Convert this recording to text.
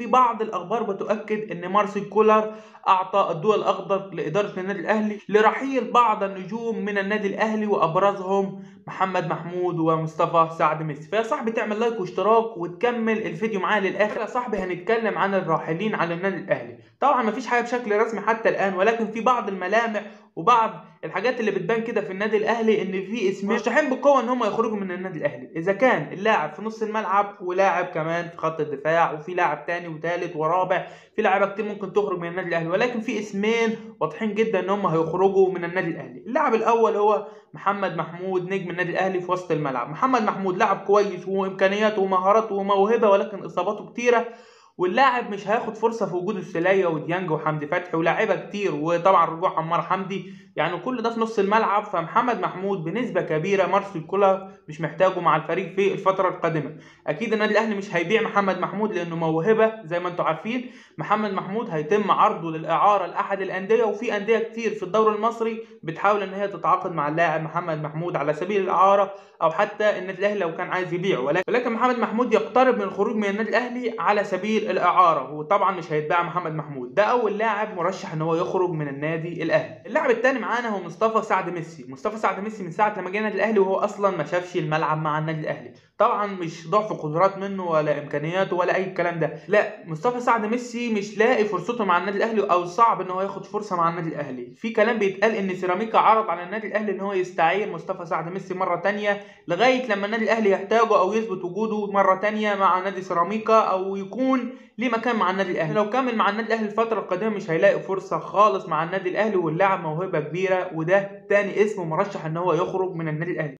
في بعض الاخبار بتؤكد ان مارسيل كولر اعطى الضوء الاخضر لاداره النادي الاهلي لرحيل بعض النجوم من النادي الاهلي، وابرزهم محمد محمود ومصطفى سعد ميسي. فيا صاحبي تعمل لايك واشتراك وتكمل الفيديو معايا للاخر. يا صاحبي هنتكلم عن الراحلين على النادي الاهلي. طبعا مفيش حاجه بشكل رسمي حتى الان، ولكن في بعض الملامح وبعض الحاجات اللي بتبان كده في النادي الاهلي ان في اسمين مرشحين بقوه ان هم يخرجوا من النادي الاهلي، اذا كان اللاعب في نص الملعب ولاعب كمان في خط الدفاع، وفي لاعب تاني وثالث ورابع، في لاعيبه كتير ممكن تخرج من النادي الاهلي، ولكن في اسمين واضحين جدا ان هم هيخرجوا من النادي الاهلي. اللاعب الاول هو محمد محمود نجم النادي الاهلي في وسط الملعب. محمد محمود لاعب كويس وامكانياته ومهاراته وموهبه، ولكن اصاباته كتيره، واللاعب مش هياخد فرصه في وجود السوليه وديانج وحمدي فتحي ولاعيبه كتير، وطبعا رجوع عمار حمدي، يعني كل ده في نص الملعب. فمحمد محمود بنسبه كبيره مارسيل كولر مش محتاجه مع الفريق في الفتره القادمه. اكيد النادي الاهلي مش هيبيع محمد محمود لانه موهبه زي ما انتم عارفين. محمد محمود هيتم عرضه للاعاره لاحد الانديه، وفي انديه كتير في الدوري المصري بتحاول ان هي تتعاقد مع اللاعب محمد محمود على سبيل الاعاره، او حتى النادي الاهلي لو كان عايز يبيعه، ولكن محمد محمود يقترب من الخروج من النادي الاهلي على سبيل الاعاره، وطبعا مش هيتباع محمد محمود. ده اول لاعب مرشح ان هو يخرج من النادي الاهلي. اللاعب الثاني معانا هو مصطفى سعد ميسي. مصطفى سعد ميسي من ساعه لما جه النادي الاهلي وهو اصلا ما شافش الملعب مع النادي الاهلي. طبعا مش ضعف قدرات منه ولا امكانياته ولا اي الكلام ده، لا، مصطفى سعد ميسي مش لاقي فرصته مع النادي الاهلي، او صعب ان هو ياخد فرصه مع النادي الاهلي. في كلام بيتقال ان سيراميكا عرض على النادي الاهلي ان هو يستعير مصطفى سعد ميسي مره ثانيه لغايه لما النادي الاهلي يحتاجه او يثبت وجوده مره ثانيه مع نادي سيراميكا، او يكون ليه مكان مع النادي الاهلي. لو كمل مع النادي الاهلي الفتره القادمه مش هيلاقي فرصه خالص مع النادي الاهلي، واللاعب موهبه كبيره، وده تاني اسم مرشح ان هو يخرج من النادي الاهلي.